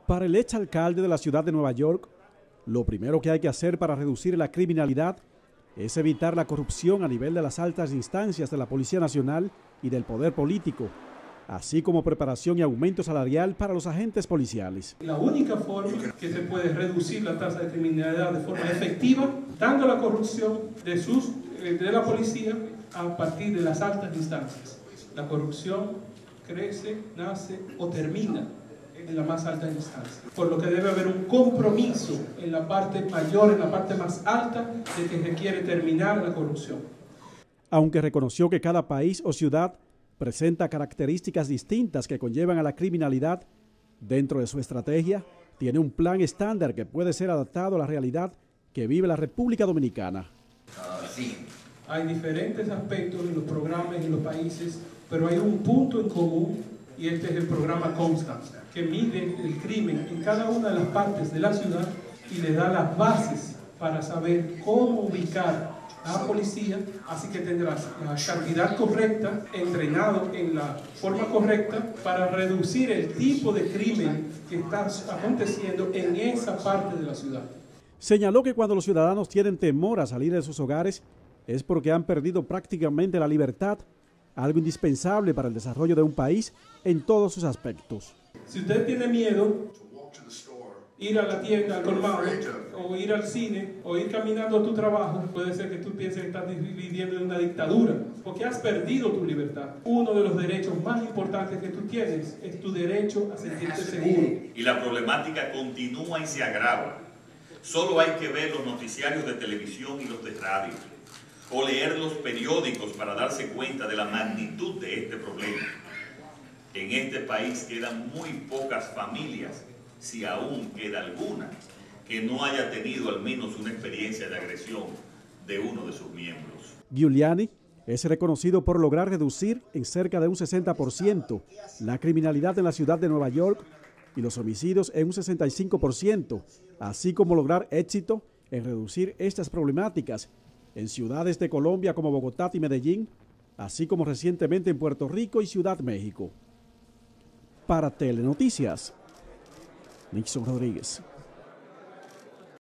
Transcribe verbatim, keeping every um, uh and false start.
Para el exalcalde de la ciudad de Nueva York, lo primero que hay que hacer para reducir la criminalidad es evitar la corrupción a nivel de las altas instancias de la Policía Nacional y del poder político, así como preparación y aumento salarial para los agentes policiales. La única forma que se puede reducir la tasa de criminalidad de forma efectiva, dando la corrupción de, sus, de la policía a partir de las altas instancias. La corrupción crece, nace o termina en la más alta instancia, por lo que debe haber un compromiso en la parte mayor, en la parte más alta, de que se quiere terminar la corrupción. Aunque reconoció que cada país o ciudad presenta características distintas que conllevan a la criminalidad, dentro de su estrategia tiene un plan estándar que puede ser adaptado a la realidad que vive la República Dominicana. Uh, sí. Hay diferentes aspectos en los programas en los países, pero hay un punto en común, y este es el programa Constant, que mide el crimen en cada una de las partes de la ciudad y le da las bases para saber cómo ubicar a la policía, así que tendrás la cantidad correcta, entrenado en la forma correcta para reducir el tipo de crimen que está aconteciendo en esa parte de la ciudad. Señaló que cuando los ciudadanos tienen temor a salir de sus hogares es porque han perdido prácticamente la libertad, algo indispensable para el desarrollo de un país en todos sus aspectos. Si usted tiene miedo, ir a la tienda, al colmado, o ir al cine, o ir caminando a tu trabajo, puede ser que tú pienses que estás viviendo en una dictadura, porque has perdido tu libertad. Uno de los derechos más importantes que tú tienes es tu derecho a sentirte seguro. Y la problemática continúa y se agrava. Solo hay que ver los noticiarios de televisión y los de radio, o leer los periódicos para darse cuenta de la magnitud de este problema. En este país quedan muy pocas familias, si aún queda alguna, que no haya tenido al menos una experiencia de agresión de uno de sus miembros. Giuliani es reconocido por lograr reducir en cerca de un sesenta por ciento la criminalidad en la ciudad de Nueva York y los homicidios en un sesenta y cinco por ciento, así como lograr éxito en reducir estas problemáticas en ciudades de Colombia como Bogotá y Medellín, así como recientemente en Puerto Rico y Ciudad México. Para Telenoticias, Nixon Rodríguez.